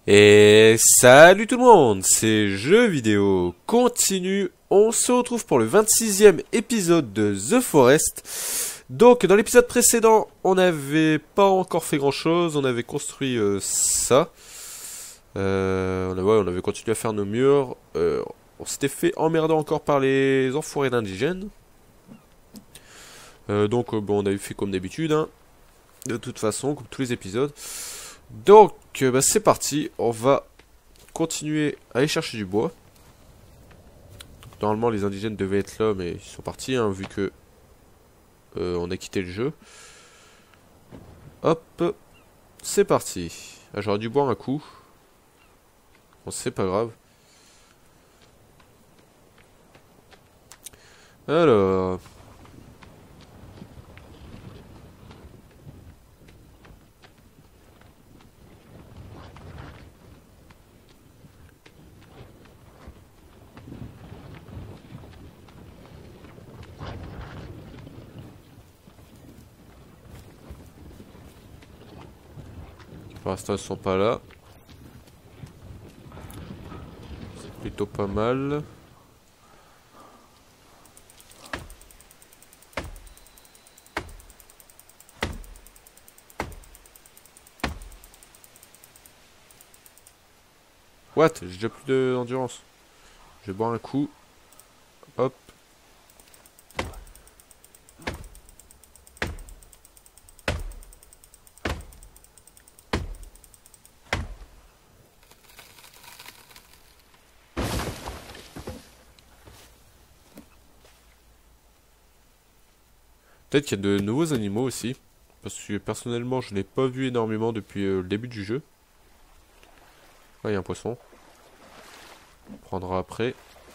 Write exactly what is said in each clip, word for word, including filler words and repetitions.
Et salut tout le monde, c'est Jeux Vidéo Continue. On se retrouve pour le vingt-sixième épisode de The Forest. Donc dans l'épisode précédent, on n'avait pas encore fait grand chose, on avait construit euh, ça. Euh, on, avait, ouais, on avait continué à faire nos murs. Euh, on s'était fait emmerder encore par les enfoirés d'indigènes. Euh, donc euh, bon, on avait fait comme d'habitude, hein, de toute façon, comme tous les épisodes. Donc, euh, bah, c'est parti, on va continuer à aller chercher du bois. Donc, normalement, les indigènes devaient être là, mais ils sont partis, hein, vu que euh, on a quitté le jeu. Hop, c'est parti. Ah, j'aurais dû boire un coup. Bon, c'est pas grave. Alors... Pour l'instant, ils sont pas là. C'est plutôt pas mal. What? J'ai déjà plus d'endurance. Je vais boire un coup. Hop. Peut-être qu'il y a de nouveaux animaux aussi. Parce que personnellement, je n'ai pas vu énormément depuis euh, le début du jeu. Là, il y a un poisson. On prendra après.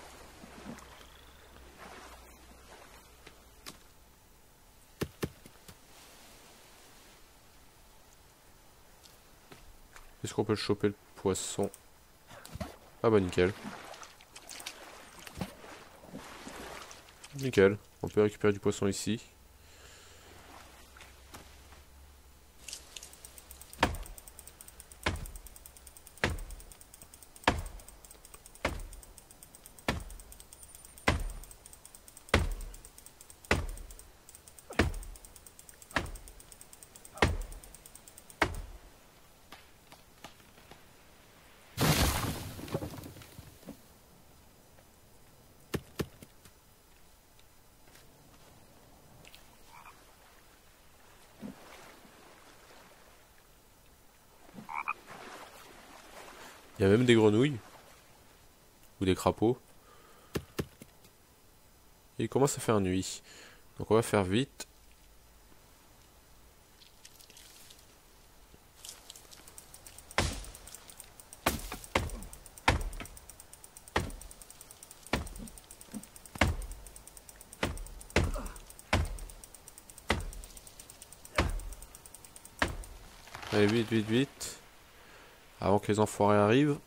Est-ce qu'on peut le choper le poisson? Ah bah nickel. Nickel. On peut récupérer du poisson ici. Il y a même des grenouilles. Ou des crapauds. Et il commence à faire nuit. Donc on va faire vite. Allez, vite, vite, vite. Avant que les enfoirés arrivent.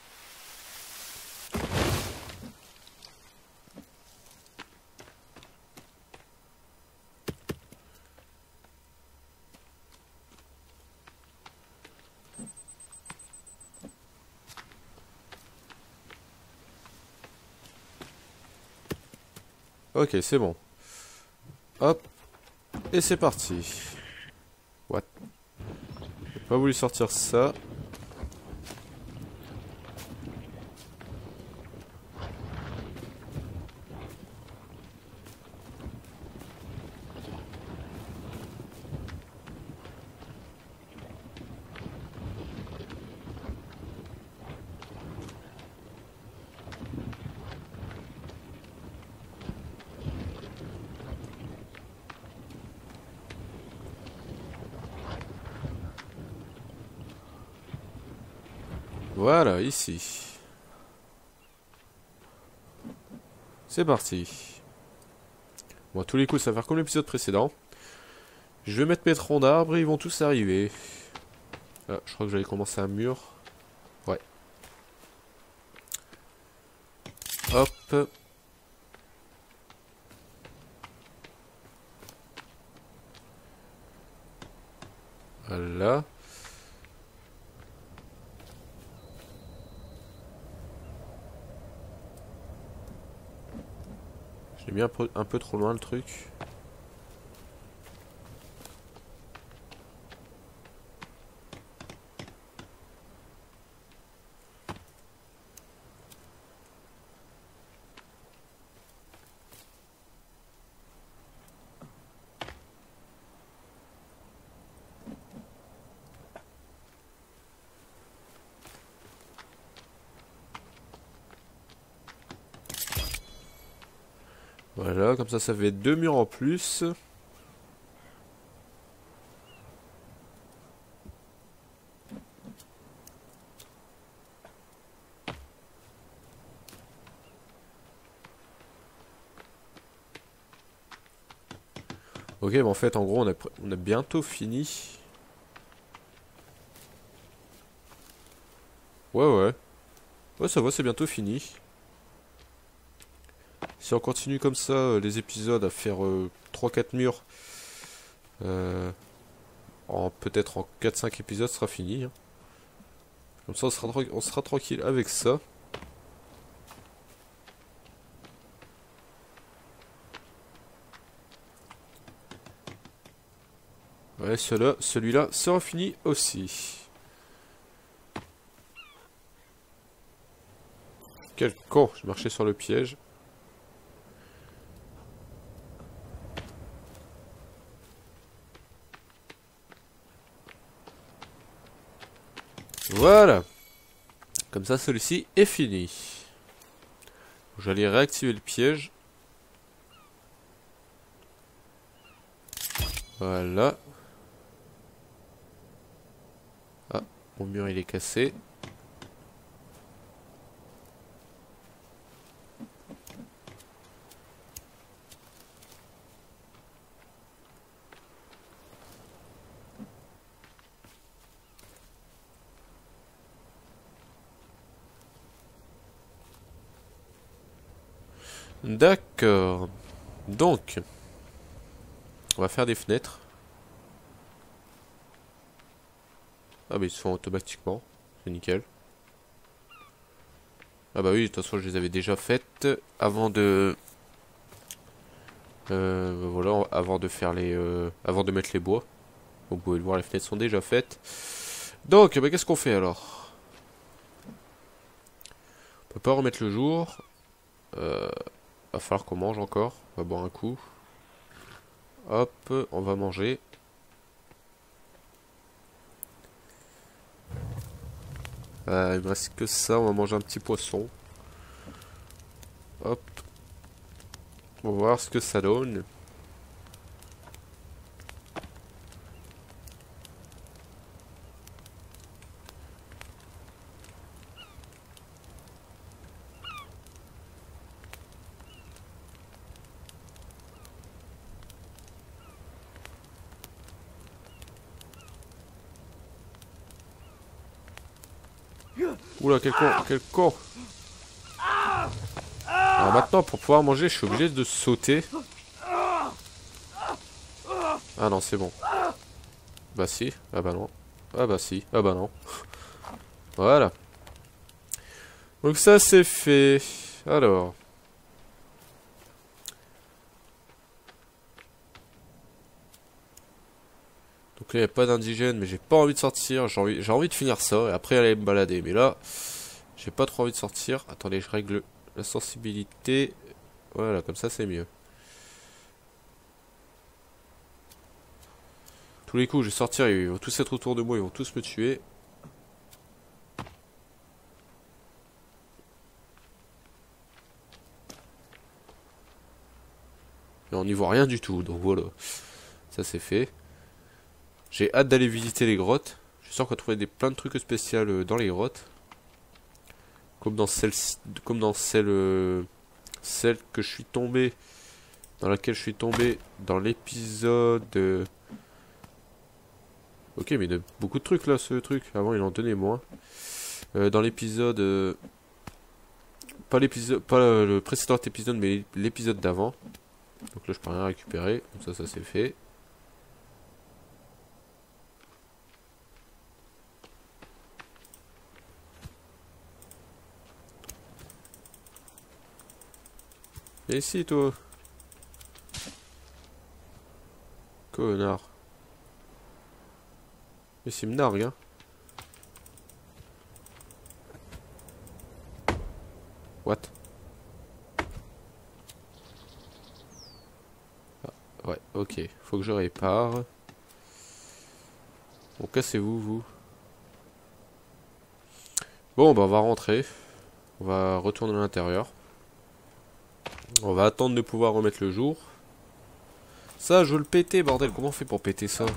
Ok, c'est bon. Hop. Et c'est parti. What? J'ai pas voulu sortir ça. Voilà, ici. C'est parti. Bon, à tous les coups, ça va faire comme l'épisode précédent. Je vais mettre mes troncs d'arbres et ils vont tous arriver. Ah, je crois que j'allais commencer un mur. Ouais. Hop. Voilà. J'ai mis un peu, un peu trop loin le truc. Voilà, comme ça, ça fait deux murs en plus. Ok, mais en fait, en gros, on a, on a bientôt fini. Ouais, ouais. Ouais, ça va, c'est bientôt fini. Si on continue comme ça, euh, les épisodes, à faire euh, trois quatre murs, euh, en peut-être en quatre cinq épisodes, ce sera fini. Hein. Comme ça, on sera, on sera tranquille avec ça. Ouais, celui-là celui-là sera fini aussi. Quel con, j'ai marché sur le piège. Voilà. Comme ça, celui-ci est fini. J'allais réactiver le piège. Voilà. Ah, mon mur il est cassé. D'accord. Donc, on va faire des fenêtres. Ah bah ils se font automatiquement. C'est nickel. Ah bah oui, de toute façon je les avais déjà faites avant de... Euh, voilà, avant de faire les... Euh, avant de mettre les bois. Vous pouvez le voir, les fenêtres sont déjà faites. Donc, bah, qu'est-ce qu'on fait alors? On peut pas remettre le jour. Euh, va falloir qu'on mange encore. On va boire un coup. Hop, on va manger. Euh, il me reste que ça, on va manger un petit poisson. Hop. On va voir ce que ça donne. Oula, quel con, quel con. Alors maintenant, pour pouvoir manger, je suis obligé de sauter. Ah non, c'est bon. Bah si, ah bah non. Ah bah si, ah bah non. Voilà. Donc ça c'est fait. Alors. Donc là il n'y a pas d'indigène, mais j'ai pas envie de sortir. J'ai envie, j'ai envie de finir ça et après aller me balader. Mais là, j'ai pas trop envie de sortir. Attendez, je règle la sensibilité. Voilà, comme ça c'est mieux. Tous les coups, je vais sortir, ils vont tous être autour de moi, ils vont tous me tuer. Et on n'y voit rien du tout, donc voilà. Ça c'est fait. J'ai hâte d'aller visiter les grottes. Je suis sûr qu'on va trouver des, plein de trucs spéciaux dans les grottes. Comme dans celle, comme dans celle, euh, celle que je suis tombé, dans laquelle je suis tombé dans l'épisode... Euh... Ok, mais il y a beaucoup de trucs là, ce truc. Avant, il en donnait moins. Euh, dans l'épisode... Euh... Pas l'épisode, pas le, le précédent épisode, mais l'épisode d'avant. Donc là, je peux rien récupérer. Donc ça, ça c'est fait. Et ici, toi. Connard. Mais c'est me nargue, hein. What? Ah, ouais, ok. Faut que je répare. Bon, cassez-vous, vous. Bon, bah on va rentrer. On va retourner à l'intérieur. On va attendre de pouvoir remettre le jour. Ça, je veux le péter, bordel. Comment on fait pour péter ça?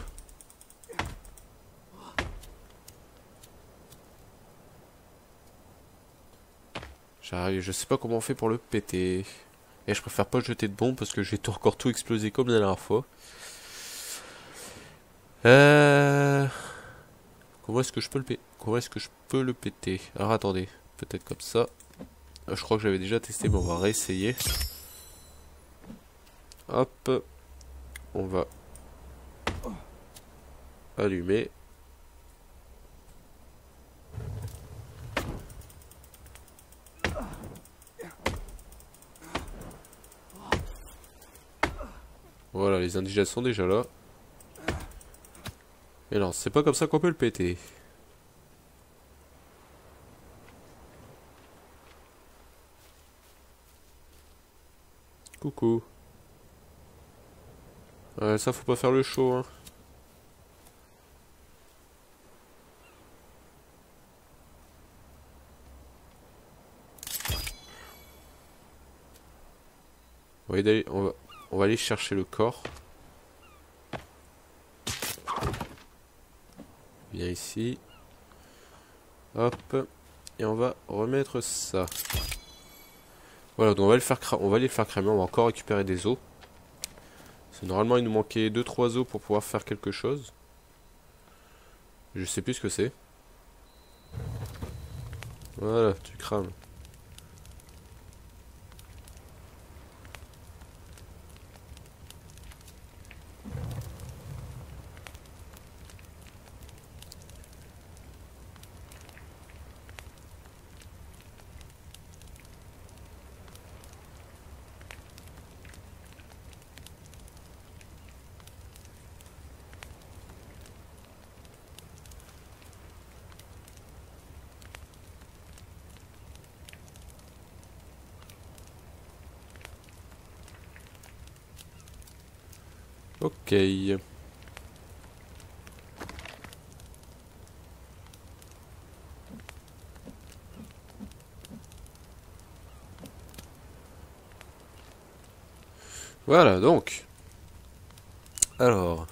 J'arrive, je sais pas comment on fait pour le péter. Et je préfère pas jeter de bombes parce que j'ai encore tout explosé comme la dernière fois. Euh... Comment est-ce que je peux le péter? Comment est-ce que je peux le péter? Alors attendez, peut-être comme ça. Je crois que j'avais déjà testé, mais on va réessayer. Hop. On va allumer. Voilà, les indigènes sont déjà là. Et non, c'est pas comme ça qu'on peut le péter. Coucou. Ouais, ça faut pas faire le show, hein. On va, aller, on, va, on va aller chercher le corps. Viens ici. Hop. Et on va remettre ça. Voilà, donc on va, le faire on va aller le faire cramer. On va encore récupérer des os. Parce que normalement, il nous manquait deux trois os pour pouvoir faire quelque chose. Je sais plus ce que c'est. Voilà, tu crames. Ok. Voilà, donc. Alors.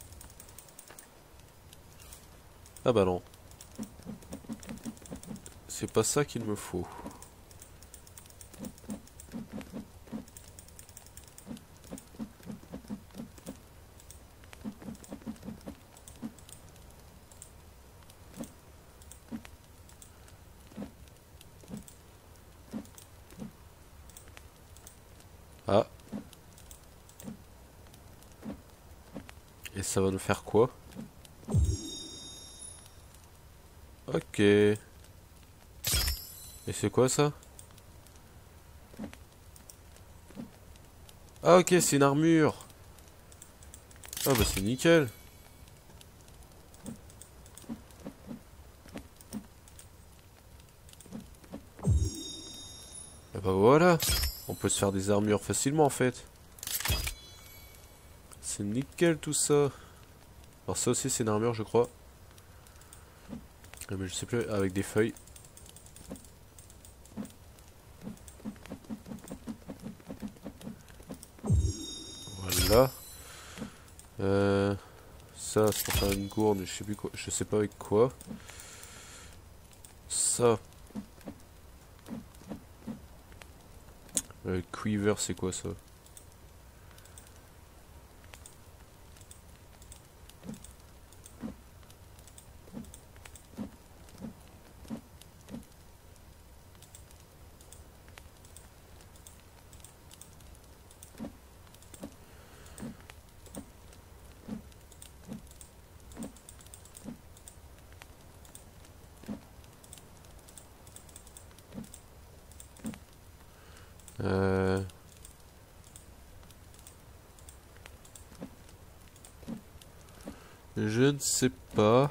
Ah bah non. C'est pas ça qu'il me faut. Ah. Et ça va nous faire quoi? Ok. Et c'est quoi ça? Ah ok, c'est une armure. Ah bah c'est nickel. Et bah voilà. On peut se faire des armures facilement en fait. C'est nickel tout ça. Alors ça aussi c'est une armure je crois. Mais je sais plus, avec des feuilles. Voilà. Euh, ça c'est pour faire une gourde, je sais plus quoi, je sais pas avec quoi. Ça. Le quiver c'est quoi ça? Euh... Je ne sais pas.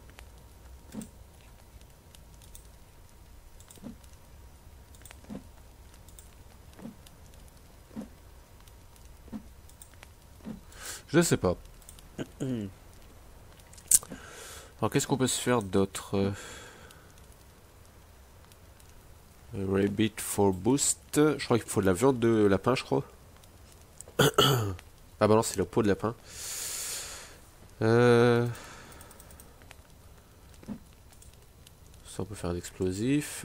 Je sais pas. Alors qu'est-ce qu'on peut se faire d'autre? Rabbit for boost. Je crois qu'il faut de la viande de lapin, je crois. Ah bah non, c'est la peau de lapin. Euh... Ça, on peut faire un explosif.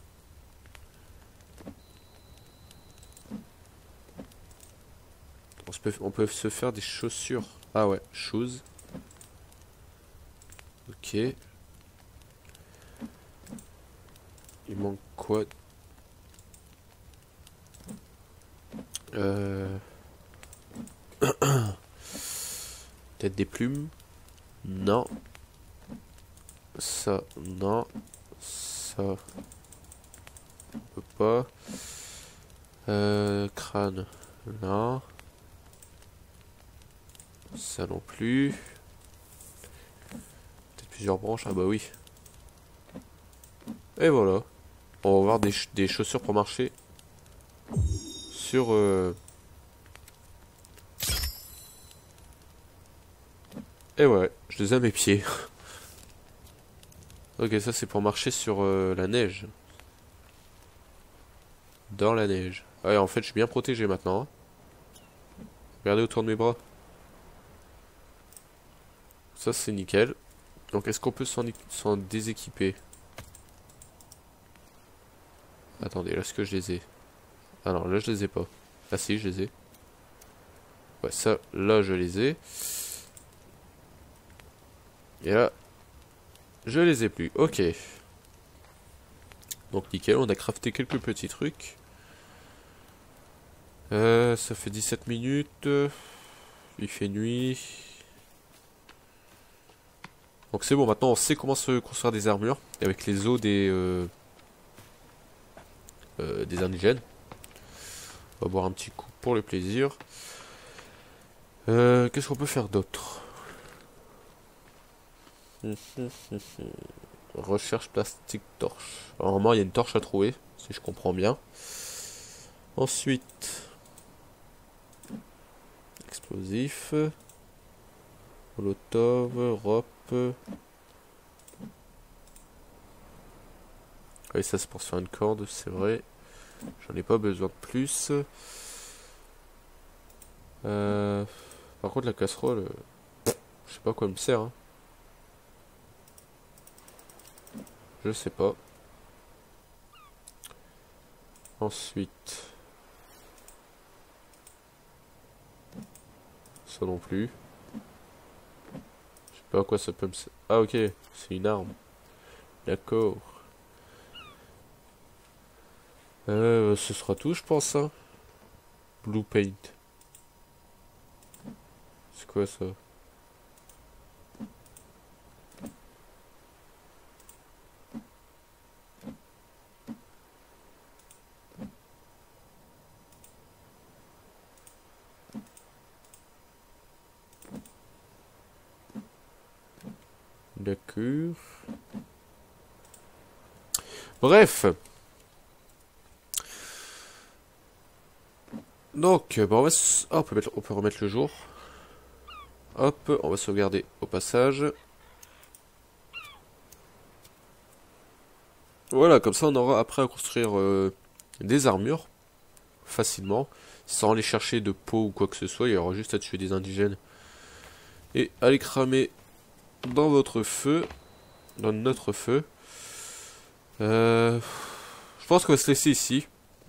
On, se peut, on peut se faire des chaussures. Ah ouais, shoes. Ok. Il manque quoi? Euh... Peut-être des plumes? Non. Ça, non. Ça. On peut pas. Euh, crâne. Non. Ça non plus. Peut-être plusieurs branches. Ah bah oui. Et voilà. On va avoir des, ch des chaussures pour marcher. Sur... Euh... Et ouais, je les ai à mes pieds. Ok, ça c'est pour marcher sur euh, la neige. Dans la neige. Ouais, en fait, je suis bien protégé maintenant. Hein. Regardez autour de mes bras. Ça c'est nickel. Donc est-ce qu'on peut s'en déséquiper? Attendez, là est-ce que je les ai? Ah non, là je les ai pas. Ah si, je les ai. Ouais, ça, là je les ai. Et là, je les ai plus. Ok. Donc nickel, on a crafté quelques petits trucs. Euh, ça fait dix-sept minutes. Il fait nuit. Donc c'est bon, maintenant on sait comment se construire des armures. Avec les os des... Euh, euh, des indigènes. On va boire un petit coup pour le plaisir. Euh, Qu'est-ce qu'on peut faire d'autre? Recherche plastique torche. Alors, normalement il y a une torche à trouver, si je comprends bien. Ensuite... Explosif. Molotov, rope. Oui, ça c'est pour se faire une corde, c'est vrai. J'en ai pas besoin de plus. Euh... Par contre la casserole, euh... je sais pas à quoi elle me sert. Hein. Je sais pas. Ensuite... Ça non plus. Je sais pas à quoi ça peut me servir. Ah ok, c'est une arme. D'accord. Euh, ce sera tout je pense. Hein. Blue paint. C'est quoi ça? D'accord. Bref. Donc, bah on, va ah, on, peut mettre, on peut remettre le jour. Hop, on va sauvegarder au passage. Voilà, comme ça on aura après à construire euh, des armures facilement, sans aller chercher de peau ou quoi que ce soit. Il y aura juste à tuer des indigènes et à les cramer dans votre feu, dans notre feu. Euh, je pense qu'on va se laisser ici.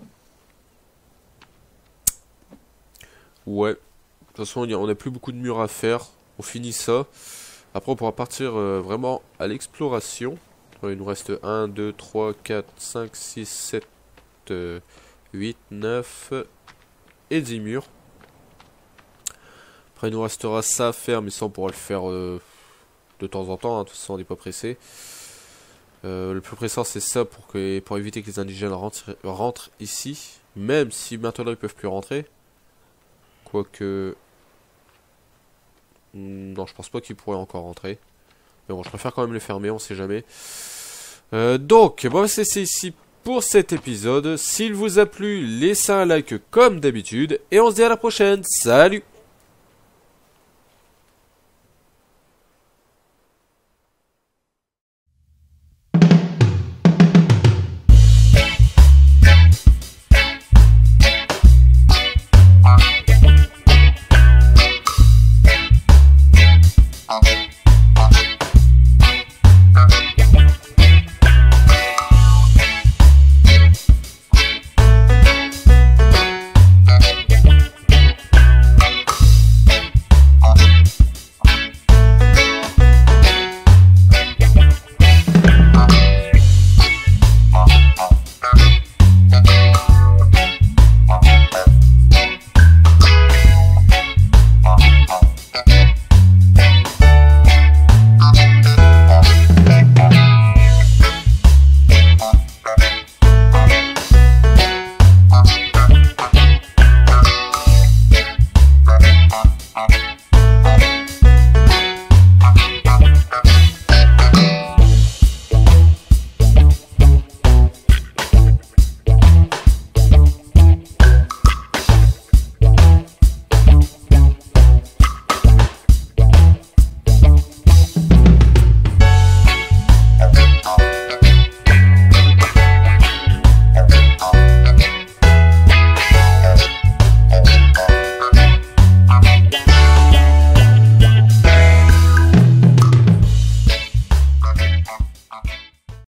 Ouais. De toute façon, on n'a plus beaucoup de murs à faire. On finit ça. Après, on pourra partir euh, vraiment à l'exploration. Il nous reste un, deux, trois, quatre, cinq, six, sept, huit, neuf et dix murs. Après, il nous restera ça à faire, mais ça, on pourra le faire euh, de temps en temps. Hein. De toute façon, on n'est pas pressé. Euh, le plus pressant, c'est ça pour, que, pour éviter que les indigènes rentrent, rentrent ici. Même si maintenant, ils peuvent plus rentrer. Quoique... Hmm, non, je pense pas qu'il pourrait encore rentrer. Mais bon, je préfère quand même les fermer, on sait jamais. Euh, donc, bon, c'est ici pour cet épisode. S'il vous a plu, laissez un like comme d'habitude. Et on se dit à la prochaine. Salut!